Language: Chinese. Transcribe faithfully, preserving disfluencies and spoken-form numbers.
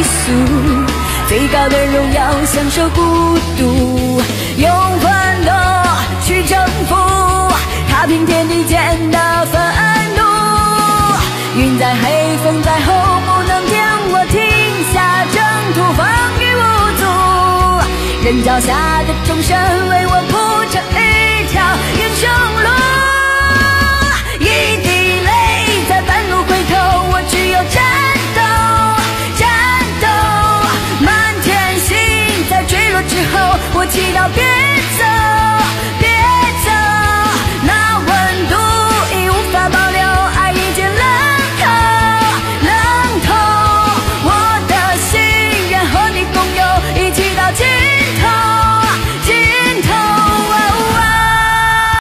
俗，最高的荣耀享受孤独，用愤怒去征服，踏平天地间的愤怒。云在黑，风在后，不能将我停下，征途风雨无阻，人脚下的众生为我